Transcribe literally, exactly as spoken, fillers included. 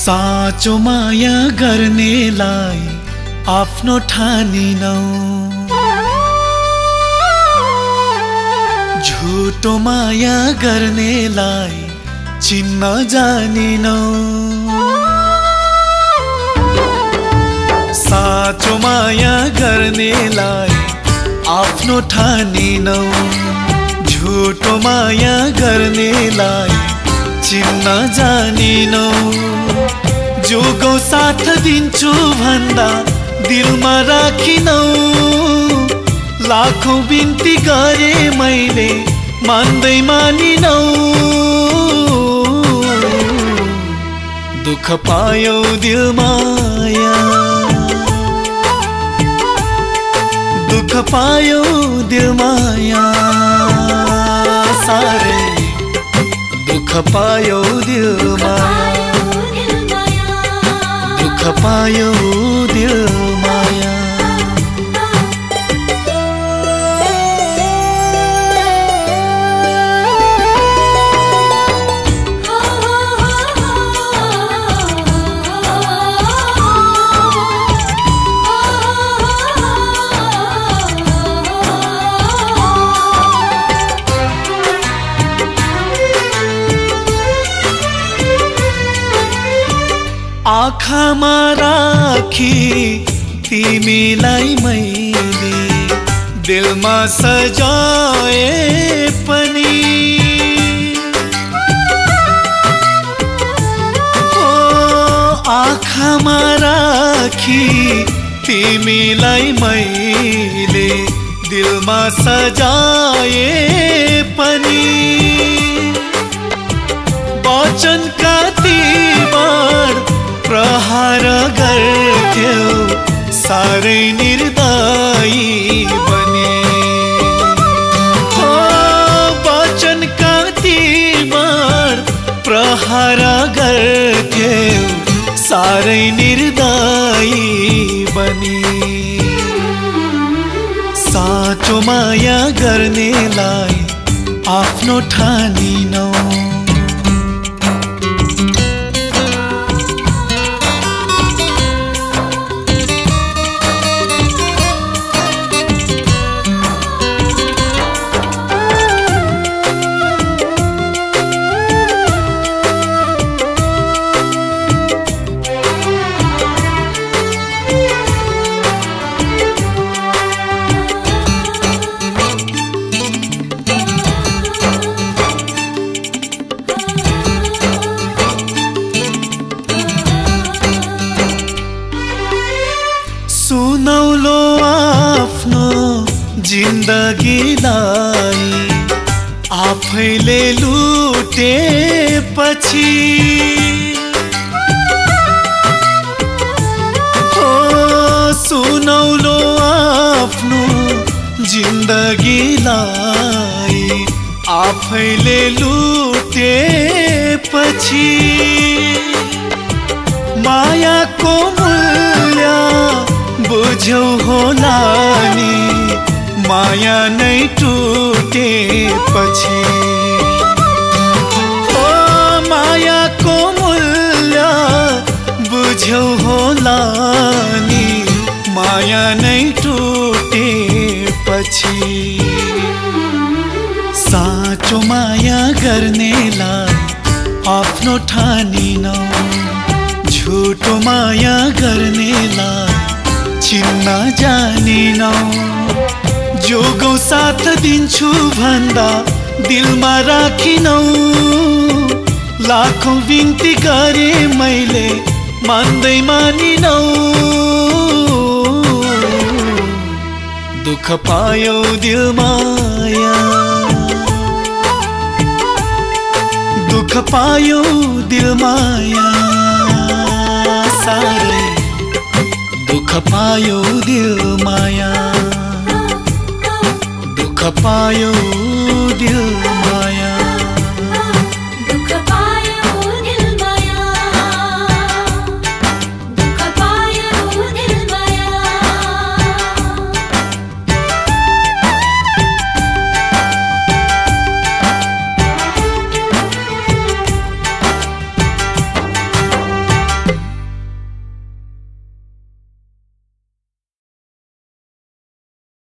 साचो माया गर्नेलाई आफ्नो ठानिनौ, झुटो माया गर्नेलाई चिन्न जानिनौ। साचो माया गर्नेलाई आफ्नो ठानिनौ, झुटो माया गर्नेलाई चिन्न जानिनौ। जोगौ साथ दिन्छु भन्दा दिलमा राखिनौ, लाखौं बिन्ती गरे मैले मान्दै मानिनौ। दुःख पायौ दिलमाया, दुःख पायौ दिलमाया, सारे दुःख पायौ दिलमाया, दुःख पायौ दिलमाया। आँखामा राखी तिमीलाई मैले दिलमा सजाए पनि, हो आँखामा राखी तिमीलाई मैले दिलमा सजाए पनि। वचनका तीबार प्रहार गर्थ्यौ, सारै निर्दयी बने। हो वचनका तीबार प्रहार गर्थ्यौ, सारै निर्दयी बने। साचो माया गर्नेलाई आफ्नो ठानिनौ, सुनौलो आफ्नो जिन्दगीलाई आफैले लुटेपछि। हो सुनौलो आफ्नो जिन्दगीलाई आफैले लुटेपछि। मायाको मूल्य बुझ्यौ होला नि, माया नै टुटेपछि। ओ मायाको मूल्य बुझ्यौ होला नि, माया नै टुटेपछि। साचो माया गर्नेलाई आफ्नो ठानिनौ, झुटो माया गर्नेलाई चिन्न जानिनौ। जोगौ साथ दिन्छु भन्दा दिलमा राखिनौ, लाखौं बिन्ती गरे मैले मान्दै मानिनौ। दुःख पायौ दिलमाया, दुःख पायौ दिलमाया, सारे दुःख पायौ दिलमाया, दुःख पायौ दिल